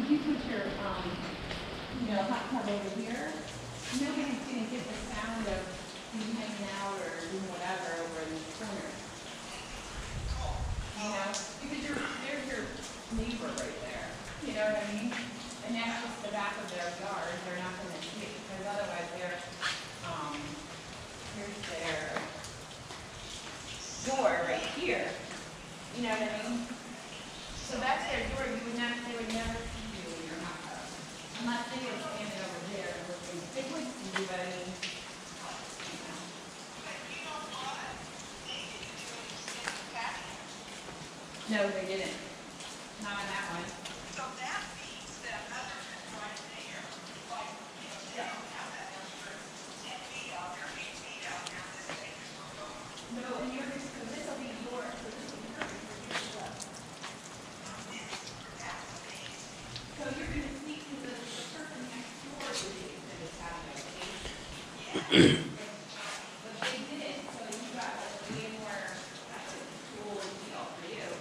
you put your, hot tub over here, nobody's gonna get the sound of you hanging out or doing whatever over in this corner. Because they're your neighbor right there. You know what I mean? And that's just the back of their yard. They're not gonna see it because otherwise here's their door right here. You know what I mean? So that's their door. They would never see you in your hot tub. Unless they were standing over there and looking. They would see you, but I mean, no, they didn't. Not on that one. So that means that other than right there, like, they don't have that extra 10 feet out there, 8 feet out there, this thing is going. No, and you're just, this will be yours, so this will be perfect for you as well. So you're going to see, because the person next door is having a case. Yeah. But they did, so you got way more, that's a cool deal for you.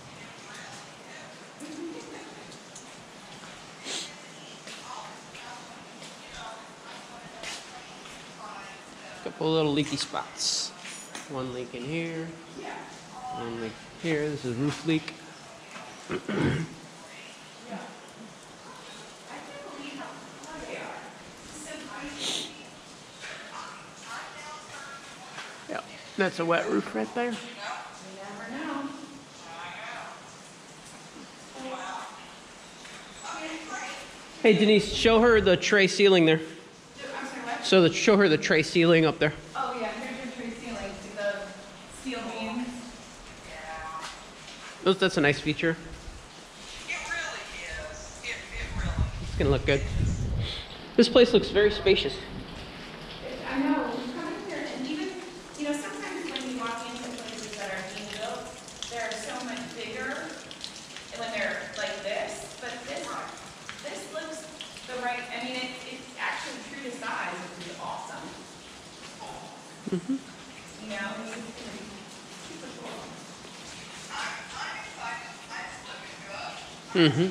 Couple little leaky spots. One leak in here. One leak here. This is roof leak. Yeah, that's a wet roof right there. Hey Denise, show her the tray ceiling there. So show her the tray ceiling up there. Oh yeah, here's your tray ceiling. See the steel beams? Yeah. That's a nice feature. It really is. It really is. It's gonna look good. This place looks very spacious. I know. We come in here and even, sometimes when you walk into places that are being built, they're so much bigger when they're like this. But this looks the right. I mean, it's actually true to size, which is awesome. Mm-hmm. It's gonna be super cool. I'm excited. I'm looking good. Mm-hmm.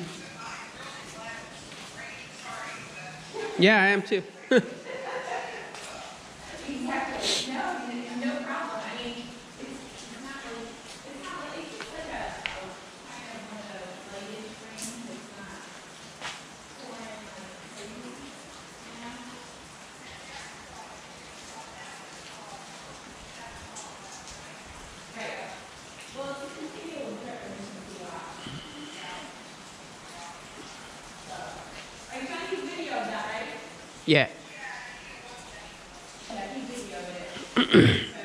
Yeah, I am too. Exactly. No problem. I mean, it's not really, it's just like a kind of one of those lighted frames. It's not foreign or crazy, Right. Well, if you continue with it, it's going to be off. Are you trying to video of that, right? Yeah. Yeah, he videoed it.